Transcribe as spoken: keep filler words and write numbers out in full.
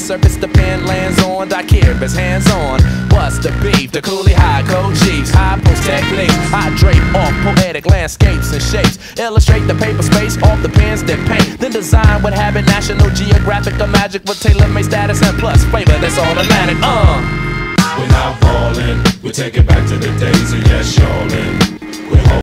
surface the pen lands on. I care if it's hands on. What's the beef? The coolie high code chiefs, high post techniques. I drape off poetic landscapes and shapes. Illustrate the paper space off the pens that paint. Then design what habit, National Geographic or Magic with tailor-made status and plus flavor that's automatic. Uh. We're not falling, we take it back to the days of yes, y'allin'.